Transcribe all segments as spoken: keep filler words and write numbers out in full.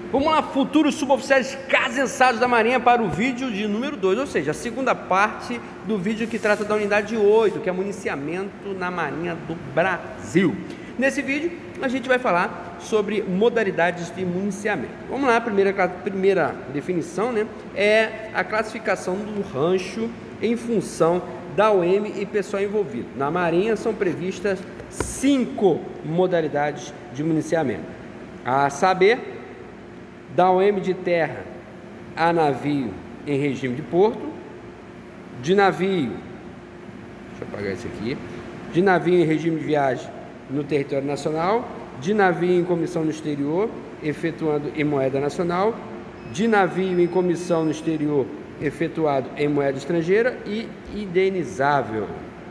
Vamos lá, futuros suboficiais casensados da Marinha para o vídeo de número dois, ou seja, a segunda parte do vídeo que trata da unidade oito, que é municiamento na Marinha do Brasil. Nesse vídeo, a gente vai falar sobre modalidades de municiamento. Vamos lá, a primeira, a primeira definição, né, é a classificação do rancho em função da O M e pessoal envolvido. Na Marinha são previstas cinco modalidades de municiamento, a saber, da O M de terra a navio em regime de porto, de navio, deixa eu apagar isso aqui, de navio em regime de viagem no território nacional, de navio em comissão no exterior, efetuando em moeda nacional, de navio em comissão no exterior, efetuado em moeda estrangeira e indenizável.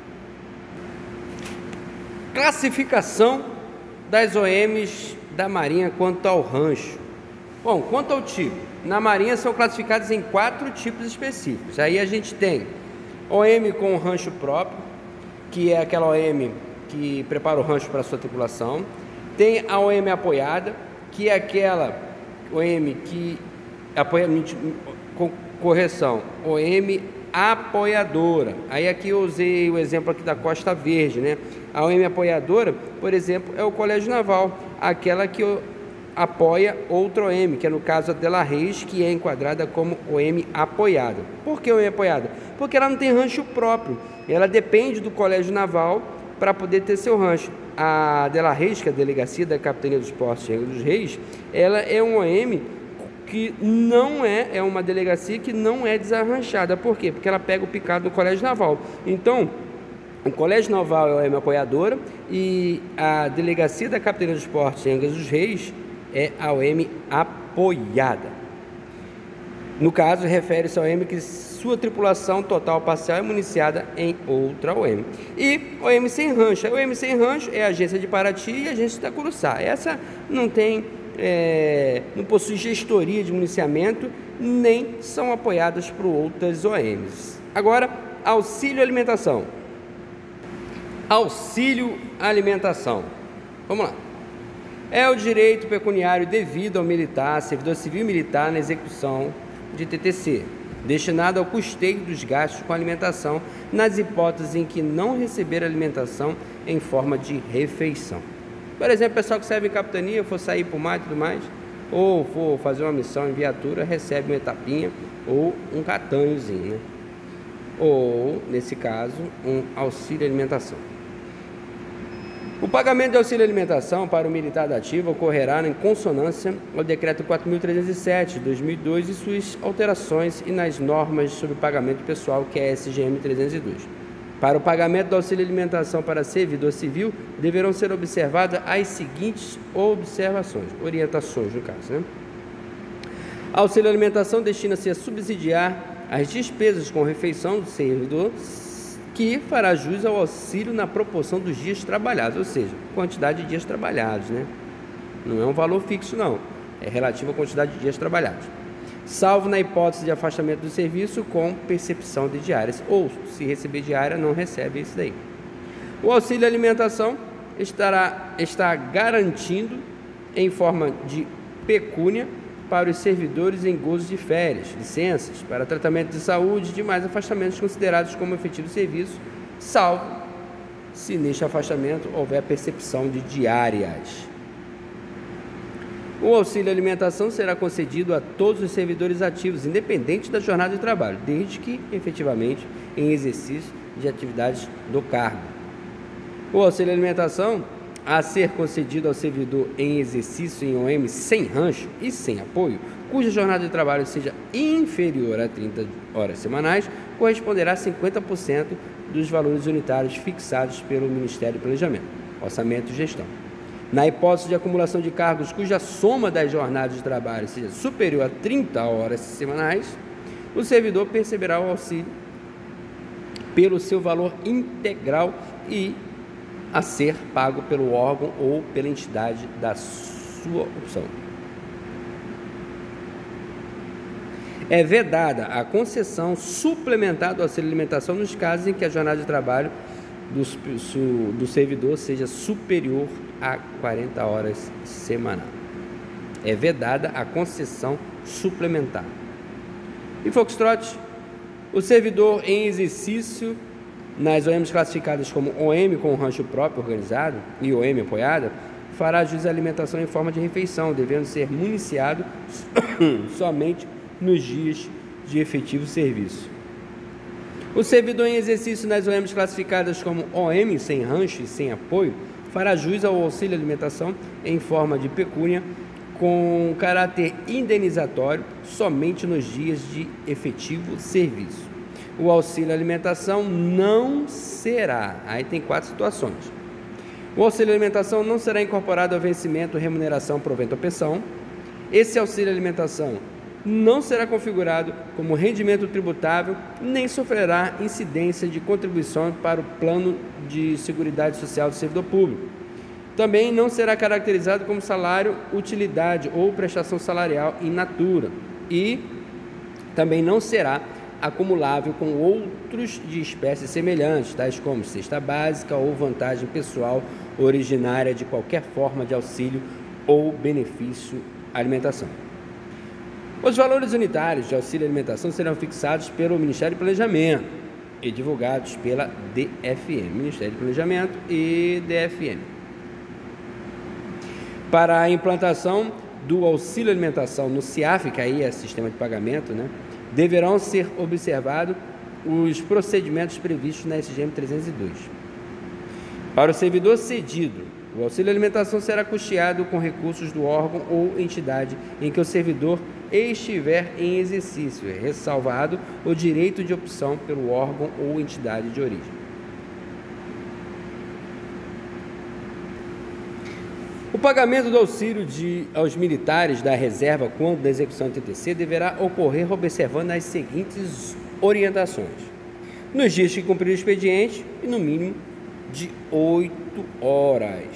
Classificação das O Ms da Marinha quanto ao rancho. Bom, quanto ao tipo, na Marinha são classificados em quatro tipos específicos. Aí a gente tem O M com rancho próprio, que é aquela O M que prepara o rancho para a sua tripulação. Tem a O M apoiada, que é aquela O M que apoia, com correção, O M apoiadora. Aí aqui eu usei o exemplo aqui da Costa Verde, né? A O M apoiadora, por exemplo, é o Colégio Naval, aquela que eu apoia outra O M, que é no caso a Dela Reis, que é enquadrada como O M apoiada. Por que O M apoiada? Porque ela não tem rancho próprio, ela depende do Colégio Naval para poder ter seu rancho. A Dela Reis, que é a delegacia da Capitania dos Portos de Angra dos Reis, ela é um O M que não é, é uma delegacia que não é desarranchada. Por quê? Porque ela pega o picado do Colégio Naval. Então, o Colégio Naval é o O M apoiadora e a delegacia da Capitania dos Portos de Angra dos Reis é a O M apoiada. No caso, refere-se ao O M que sua tripulação total ou parcial é municiada em outra O M. E O M sem rancho. A O M sem rancho é a agência de Paraty e a agência da Curuçá. Essa não tem, é, não possui gestoria de municiamento, nem são apoiadas por outras O Ms. Agora, auxílio alimentação. Auxílio alimentação. Vamos lá. É o direito pecuniário devido ao militar, servidor civil militar na execução de T T C, destinado ao custeio dos gastos com alimentação, nas hipóteses em que não receber alimentação em forma de refeição. Por exemplo, o pessoal que serve em capitania, for sair para o mar e tudo mais, ou for fazer uma missão em viatura, recebe uma etapinha ou um catanhozinho, né? Ou, nesse caso, um auxílio alimentação. O pagamento de auxílio alimentação para o militar da ativa ocorrerá em consonância ao decreto quatro mil trezentos e sete de dois mil e dois e suas alterações e nas normas sobre pagamento pessoal, que é a S G M trezentos e dois. Para o pagamento do auxílio alimentação para servidor civil, deverão ser observadas as seguintes observações, orientações no caso, né? Auxílio alimentação destina-se a subsidiar as despesas com refeição do servidor, que fará jus ao auxílio na proporção dos dias trabalhados, ou seja, quantidade de dias trabalhados, né? Não é um valor fixo, não. É relativo à quantidade de dias trabalhados. Salvo na hipótese de afastamento do serviço com percepção de diárias. Ou, se receber diária, não recebe isso daí. O auxílio alimentação estará, está garantindo em forma de pecúnia para os servidores em gozo de férias, licenças, para tratamento de saúde e demais afastamentos considerados como efetivo serviço, salvo se neste afastamento houver percepção de diárias. O auxílio alimentação será concedido a todos os servidores ativos, independente da jornada de trabalho, desde que, efetivamente, em exercício de atividades do cargo. O auxílio alimentação a ser concedido ao servidor em exercício em O M sem rancho e sem apoio, cuja jornada de trabalho seja inferior a trinta horas semanais, corresponderá a cinquenta por cento dos valores unitários fixados pelo Ministério do Planejamento, Orçamento e Gestão. Na hipótese de acumulação de cargos cuja soma das jornadas de trabalho seja superior a trinta horas semanais, o servidor perceberá o auxílio pelo seu valor integral e a ser pago pelo órgão ou pela entidade da sua opção. É vedada a concessão suplementar do auxílio alimentação nos casos em que a jornada de trabalho do, do servidor seja superior a quarenta horas semanais. É vedada a concessão suplementar. E Foxtrot, o servidor em exercício nas O Ms classificadas como O M com rancho próprio organizado e O M apoiada, fará jus à alimentação em forma de refeição, devendo ser municiado somente nos dias de efetivo serviço. O servidor em exercício nas O Ms classificadas como O M sem rancho e sem apoio, fará jus ao auxílio alimentação em forma de pecúnia com caráter indenizatório somente nos dias de efetivo serviço. O auxílio alimentação não será, aí tem quatro situações. O auxílio alimentação não será incorporado ao vencimento, remuneração, provento ou pensão. Esse auxílio alimentação não será configurado como rendimento tributável, nem sofrerá incidência de contribuição para o plano de seguridade social do servidor público. Também não será caracterizado como salário, utilidade ou prestação salarial in natura e também não será acumulável com outros de espécies semelhantes, tais como cesta básica ou vantagem pessoal originária de qualquer forma de auxílio ou benefício alimentação. Os valores unitários de auxílio alimentação serão fixados pelo Ministério do Planejamento e divulgados pela D F M, Ministério do Planejamento e D F M. Para a implantação do auxílio alimentação no CIAF, que aí é sistema de pagamento, né, deverão ser observados os procedimentos previstos na S G M trezentos e dois. Para o servidor cedido, o auxílio alimentação será custeado com recursos do órgão ou entidade em que o servidor estiver em exercício, ressalvado o direito de opção pelo órgão ou entidade de origem. O pagamento do auxílio de, aos militares da reserva quando da execução do T T C deverá ocorrer observando as seguintes orientações. Nos dias que cumprir o expediente e no mínimo de oito horas.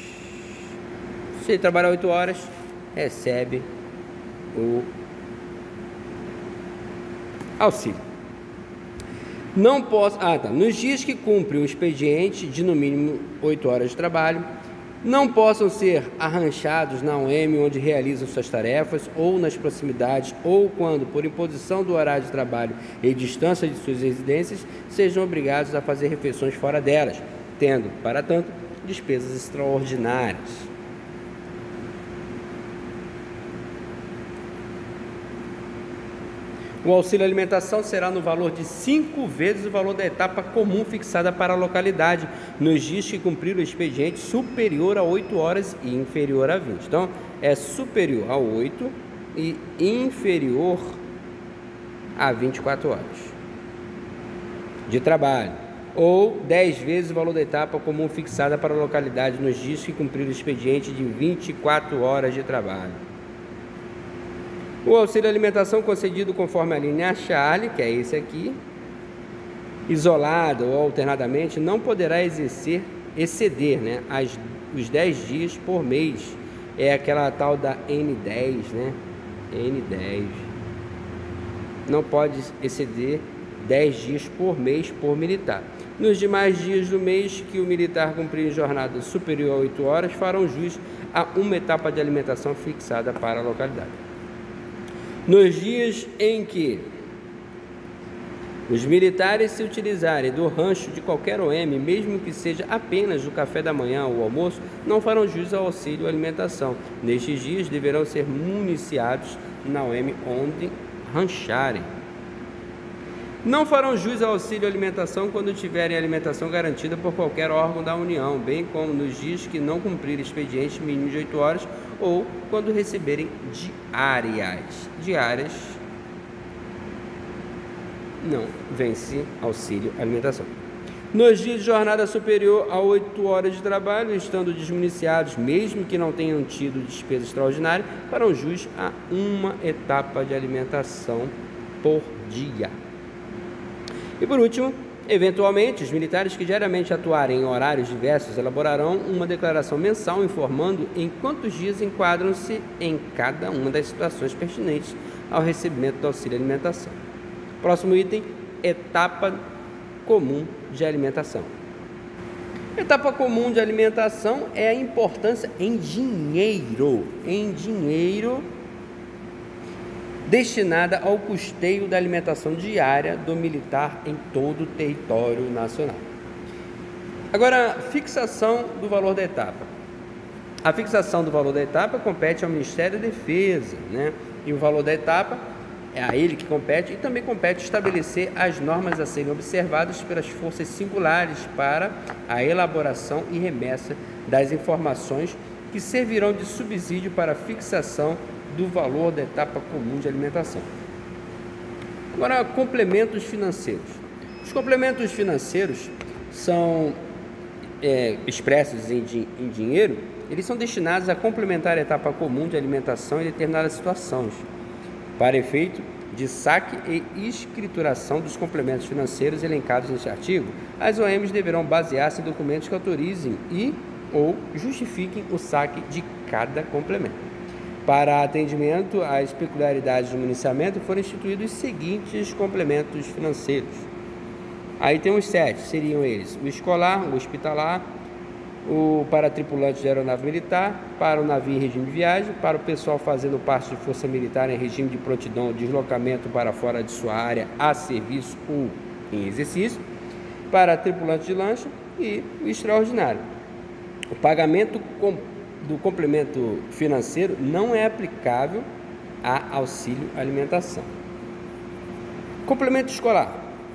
Se ele trabalhar oito horas, recebe o auxílio. Não posso... Ah, tá. Nos dias que cumpre o expediente de no mínimo oito horas de trabalho, não possam ser arranchados na O M onde realizam suas tarefas ou nas proximidades ou quando, por imposição do horário de trabalho e distância de suas residências, sejam obrigados a fazer refeições fora delas, tendo, para tanto, despesas extraordinárias. O auxílio alimentação será no valor de cinco vezes o valor da etapa comum fixada para a localidade, nos dias que cumprir o expediente superior a oito horas e inferior a vinte. Então, é superior a oito e inferior a vinte e quatro horas de trabalho, ou dez vezes o valor da etapa comum fixada para a localidade, nos dias que cumprir o expediente de vinte e quatro horas de trabalho. O auxílio alimentação concedido conforme a linha Charlie, que é esse aqui, isolado ou alternadamente, não poderá exercer, exceder né, as, os dez dias por mês. É aquela tal da N dez, né? N dez. Não pode exceder dez dias por mês por militar. Nos demais dias do mês que o militar cumprir jornada superior a oito horas, farão jus a uma etapa de alimentação fixada para a localidade. Nos dias em que os militares se utilizarem do rancho de qualquer O M, mesmo que seja apenas do café da manhã ou almoço, não farão jus ao auxílio alimentação. Nestes dias deverão ser municiados na O M onde rancharem. Não farão jus ao auxílio alimentação quando tiverem alimentação garantida por qualquer órgão da União, bem como nos dias que não cumprirem expediente mínimo de oito horas ou quando receberem diárias. Diárias não vence auxílio alimentação. Nos dias de jornada superior a oito horas de trabalho, estando desmuniciados, mesmo que não tenham tido despesa extraordinária, farão jus a uma etapa de alimentação por dia. E por último, eventualmente, os militares que diariamente atuarem em horários diversos elaborarão uma declaração mensal informando em quantos dias enquadram-se em cada uma das situações pertinentes ao recebimento do auxílio alimentação. Próximo item, etapa comum de alimentação. Etapa comum de alimentação é a importância em dinheiro, em dinheiro destinada ao custeio da alimentação diária do militar em todo o território nacional. Agora, fixação do valor da etapa. A fixação do valor da etapa compete ao Ministério da Defesa, né? E o valor da etapa é a ele que compete, e também compete estabelecer as normas a serem observadas pelas forças singulares para a elaboração e remessa das informações que servirão de subsídio para a fixação do valor da etapa comum de alimentação. Agora, complementos financeiros. Os complementos financeiros são é, expressos em, em dinheiro, eles são destinados a complementar a etapa comum de alimentação em determinadas situações, para efeito de saque e escrituração dos complementos financeiros elencados neste artigo. As O Ms deverão basear-se em documentos que autorizem e ou justifiquem o saque de cada complemento. Para atendimento às peculiaridades do municiamento, foram instituídos os seguintes complementos financeiros. Aí tem os sete, seriam eles: o escolar, o hospitalar, o para tripulantes de aeronave militar, para o navio em regime de viagem, para o pessoal fazendo parte de força militar em regime de prontidão ou deslocamento para fora de sua área a serviço ou em exercício, para tripulantes de lancha e o extraordinário. O pagamento com do complemento financeiro não é aplicável a auxílio alimentação. Complemento escolar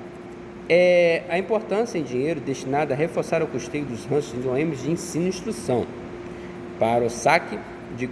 é a importância em dinheiro destinada a reforçar o custeio dos ranchos de O Ms de ensino e instrução. Para o saque de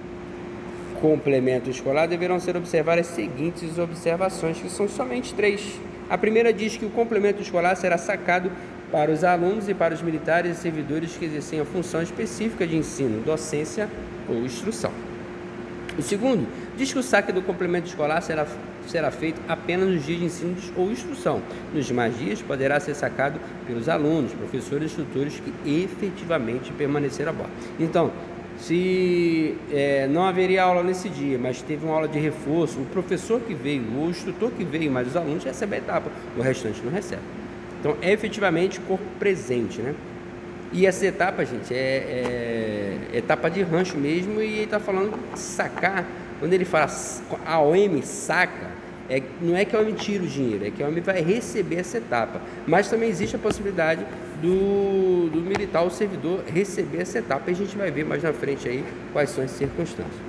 complemento escolar deverão ser observadas as seguintes observações, que são somente três. A primeira diz que o complemento escolar será sacado para os alunos e para os militares e servidores que exercem a função específica de ensino, docência ou instrução. O segundo diz que o saque do complemento escolar será, será feito apenas nos dias de ensino ou instrução. Nos demais dias poderá ser sacado pelos alunos, professores e instrutores que efetivamente permaneceram a bordo. Então, se é, não haveria aula nesse dia, mas teve uma aula de reforço, o professor que veio, o instrutor que veio, mas os alunos recebem a etapa, o restante não recebe. Então, é efetivamente corpo presente, né? E essa etapa, gente, é, é etapa de rancho mesmo, e ele está falando de sacar. Quando ele fala a O M saca, é, não é que a O M tira o dinheiro, é que a O M vai receber essa etapa. Mas também existe a possibilidade do, do militar ou servidor receber essa etapa, e a gente vai ver mais na frente aí quais são as circunstâncias.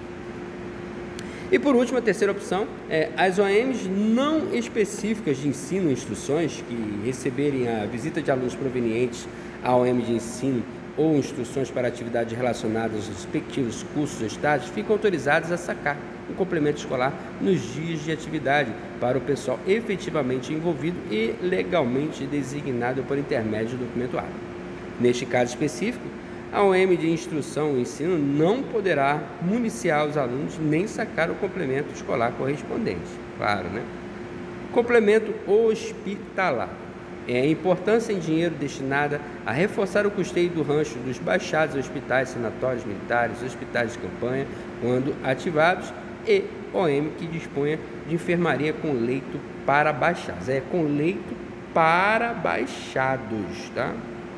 E por último, a terceira opção é as O Ms não específicas de ensino e instruções que receberem a visita de alunos provenientes à O M de ensino ou instruções para atividades relacionadas aos respectivos cursos ou estágios ficam autorizadas a sacar o complemento escolar nos dias de atividade para o pessoal efetivamente envolvido e legalmente designado por intermédio do documento A. Neste caso específico, a O M de instrução e ensino não poderá municiar os alunos nem sacar o complemento escolar correspondente. Claro, né? Complemento hospitalar é a importância em dinheiro destinada a reforçar o custeio do rancho dos baixados hospitais, sanatórios militares, hospitais de campanha, quando ativados, e O M que disponha de enfermaria com leito para baixados. É com leito para baixados, tá?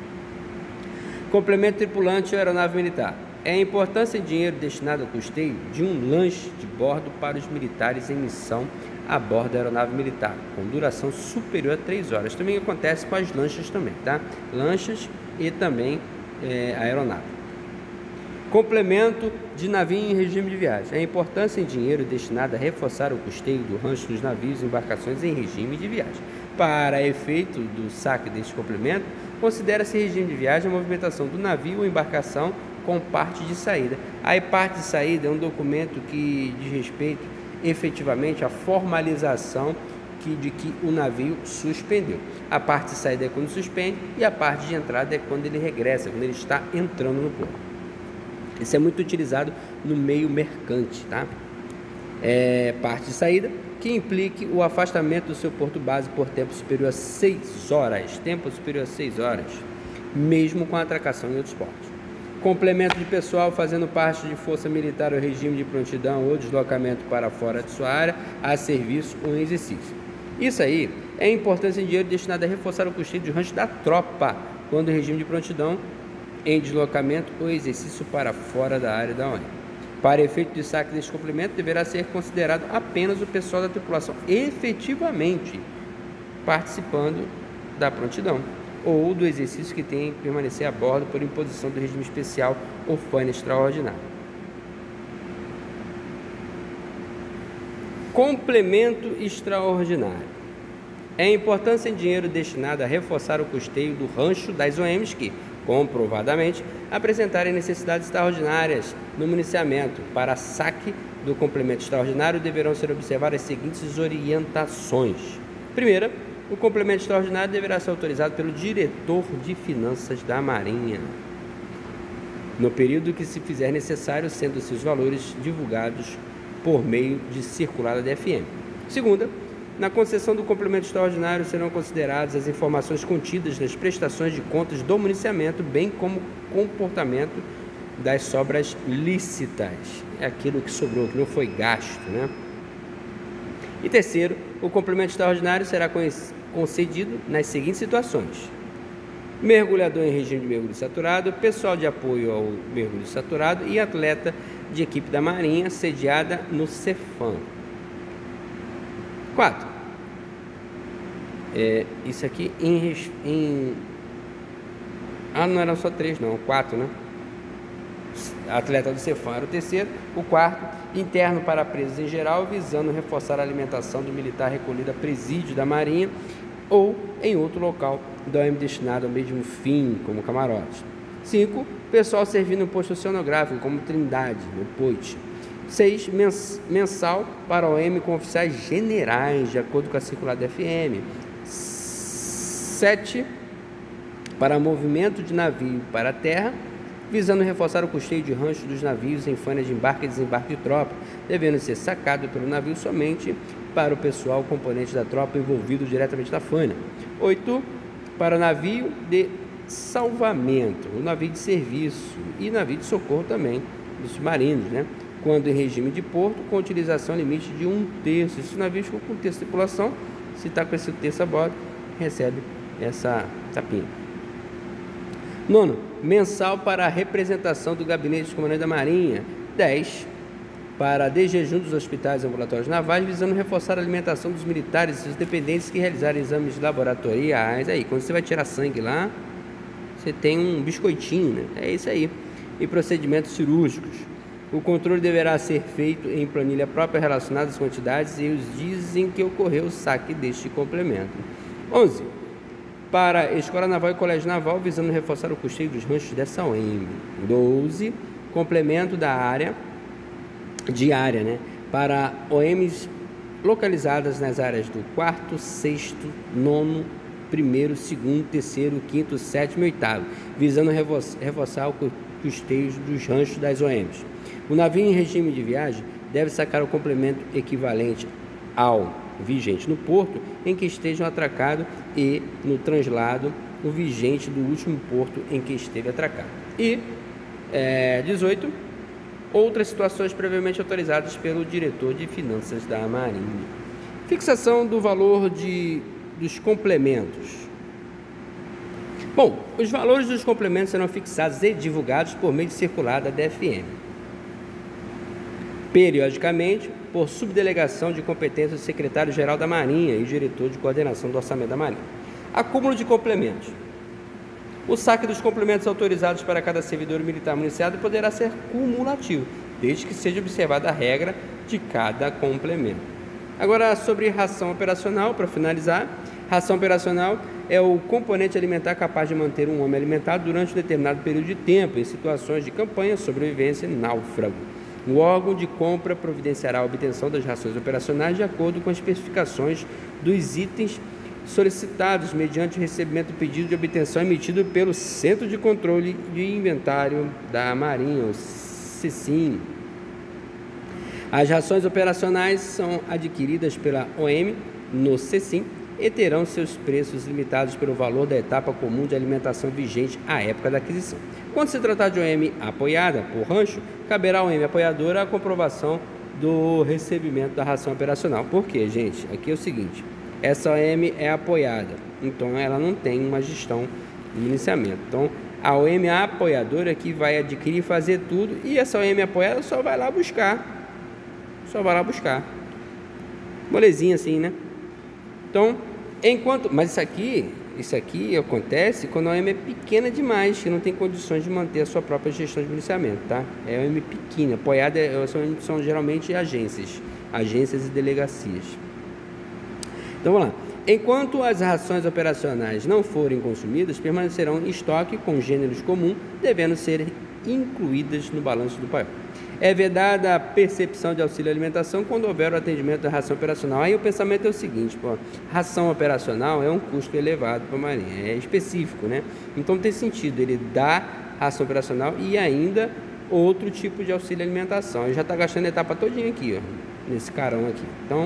Complemento tripulante ou aeronave militar. É a importância em dinheiro destinado ao custeio de um lanche de bordo para os militares em missão a bordo da aeronave militar, com duração superior a três horas. Também acontece com as lanchas também, tá? Lanchas e também é, aeronave. Complemento de navio em regime de viagem. É a importância em dinheiro destinado a reforçar o custeio do rancho dos navios e embarcações em regime de viagem. Para efeito do saque deste complemento, considera-se regime de viagem a movimentação do navio ou embarcação com parte de saída. Aí, parte de saída é um documento que diz respeito efetivamente à formalização que, de que o navio suspendeu. A parte de saída é quando suspende e a parte de entrada é quando ele regressa, quando ele está entrando no porto. Isso é muito utilizado no meio mercante, tá? É, parte de saída que implique o afastamento do seu porto base por tempo superior a seis horas, tempo superior a seis horas, mesmo com atracação em outros portos. Complemento de pessoal fazendo parte de força militar ou regime de prontidão ou deslocamento para fora de sua área a serviço ou em exercício. Isso aí é importante em dinheiro destinado a reforçar o custeio de rancho da tropa quando o regime de prontidão em deslocamento ou exercício para fora da área da O M. Para efeito de saque deste complemento, deverá ser considerado apenas o pessoal da tripulação efetivamente participando da prontidão ou do exercício que tem que permanecer a bordo por imposição do regime especial ou faina extraordinário. Complemento extraordinário. É a importância em dinheiro destinada a reforçar o custeio do rancho das O Ms que, comprovadamente, apresentarem necessidades extraordinárias no municiamento. Para saque do complemento extraordinário, deverão ser observadas as seguintes orientações. Primeira, o complemento extraordinário deverá ser autorizado pelo diretor de finanças da Marinha, no período que se fizer necessário, sendo seus valores divulgados por meio de circular da D F M. Segunda, na concessão do complemento extraordinário serão consideradas as informações contidas nas prestações de contas do municiamento, bem como o comportamento das sobras lícitas. É aquilo que sobrou, que não foi gasto, né? E terceiro, o complemento extraordinário será concedido nas seguintes situações: mergulhador em regime de mergulho saturado, pessoal de apoio ao mergulho saturado e atleta de equipe da Marinha sediada no Cefam. quatro. É, isso aqui em, em... Ah, não eram só três, não. Quatro, né? Atleta do Cefam era o terceiro. O quarto, interno para presos em geral, visando reforçar a alimentação do militar recolhido a presídio da Marinha ou em outro local da O M destinado ao mesmo fim, como camarotes. cinco. Pessoal servindo no posto oceanográfico, como Trindade, no P O I T. seis. Mens mensal para O M com oficiais generais, de acordo com a circular da F M. sete. Para movimento de navio para a terra, visando reforçar o custeio de rancho dos navios em faina de embarque e desembarque de tropa, devendo ser sacado pelo navio somente para o pessoal componente da tropa envolvido diretamente na faina. oito. Para navio de salvamento, o navio de serviço e navio de socorro também, dos submarinos, né? Quando em regime de porto, com utilização limite de um terço. Se o navio ficou com um terço de tripulação, se está com esse terço a bordo, recebe essa tapinha. Nono, mensal para a representação do gabinete de comandante da Marinha. dez. Para desjejum dos hospitais e ambulatórios navais, visando reforçar a alimentação dos militares e seus dependentes que realizarem exames laboratoriais. Aí, quando você vai tirar sangue lá, você tem um biscoitinho, né? É isso aí. E procedimentos cirúrgicos. O controle deverá ser feito em planilha própria relacionada às quantidades e os dias em que ocorreu o saque deste complemento. onze. Para a Escola Naval e Colégio Naval, visando reforçar o custeio dos ranchos dessa O M. doze. Complemento da área diária, né? Para O Ms localizadas nas áreas do quarto, sexto, nono, primeiro, segundo, terceiro, quinto, sétimo e oitavo, visando reforçar o custeio dos ranchos das O Ms. O navio em regime de viagem deve sacar o complemento equivalente ao vigente no porto em que estejam atracados e no translado o vigente do último porto em que esteve atracado. E é, dezoito. Outras situações previamente autorizadas pelo diretor de finanças da Marinha. Fixação do valor de, dos complementos. Bom, os valores dos complementos serão fixados e divulgados por meio de circular da D F M, periodicamente, por subdelegação de competência do secretário-geral da Marinha e diretor de coordenação do orçamento da Marinha. Acúmulo de complementos. O saque dos complementos autorizados para cada servidor militar municiado poderá ser cumulativo, desde que seja observada a regra de cada complemento. Agora, sobre ração operacional, para finalizar, ração operacional é o componente alimentar capaz de manter um homem alimentado durante um determinado período de tempo, em situações de campanha, sobrevivência e náufrago. O órgão de compra providenciará a obtenção das rações operacionais de acordo com as especificações dos itens solicitados mediante o recebimento do pedido de obtenção emitido pelo Centro de Controle de Inventário da Marinha, o CECIM. As rações operacionais são adquiridas pela O M no CECIM e terão seus preços limitados pelo valor da etapa comum de alimentação vigente à época da aquisição. Quando se tratar de O M apoiada por rancho, caberá ao O M apoiadora a comprovação do recebimento da ração operacional. Por quê, gente? Aqui é o seguinte: essa O M é apoiada, então ela não tem uma gestão do municiamento. Então, a O M apoiadora que vai adquirir e fazer tudo, e essa O M apoiada só vai lá buscar, só vai lá buscar. Molezinha assim, né? Então, enquanto, mas isso aqui, isso aqui acontece quando a O M é pequena demais, que não tem condições de manter a sua própria gestão de municiamento, tá? É a O M pequena, apoiada são, são geralmente agências, agências e delegacias. Então, vamos lá. Enquanto as rações operacionais não forem consumidas, permanecerão em estoque com gêneros comuns, devendo ser incluídas no balanço do paiol. É vedada a percepção de auxílio alimentação quando houver o atendimento da ração operacional. Aí o pensamento é o seguinte, pô, ração operacional é um custo elevado para a Marinha, é específico, né? Então tem sentido ele dar ração operacional e ainda outro tipo de auxílio alimentação. Ele já está gastando a etapa todinha aqui, ó, nesse carão aqui. Então,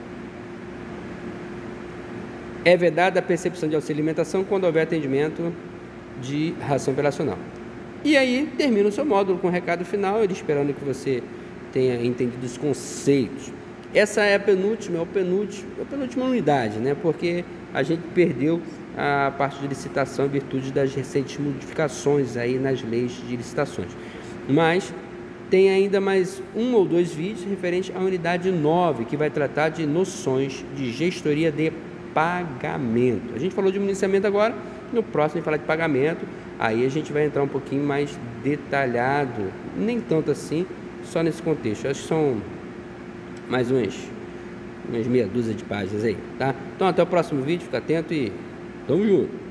é vedada a percepção de auxílio alimentação quando houver atendimento de ração operacional. E aí termina o seu módulo com o recado final, ele esperando que você tenha entendido os conceitos. Essa é a penúltima, é o penúltimo, é a penúltima unidade, né? Porque a gente perdeu a parte de licitação em virtude das recentes modificações aí nas leis de licitações. Mas tem ainda mais um ou dois vídeos referentes à unidade nove, que vai tratar de noções de gestoria de pagamento. A gente falou de municiamento agora, no próximo a gente fala de pagamento, aí a gente vai entrar um pouquinho mais detalhado, nem tanto assim, só nesse contexto. Acho que são mais umas, umas meia dúzia de páginas aí, tá? Então até o próximo vídeo, fica atento e tamo junto!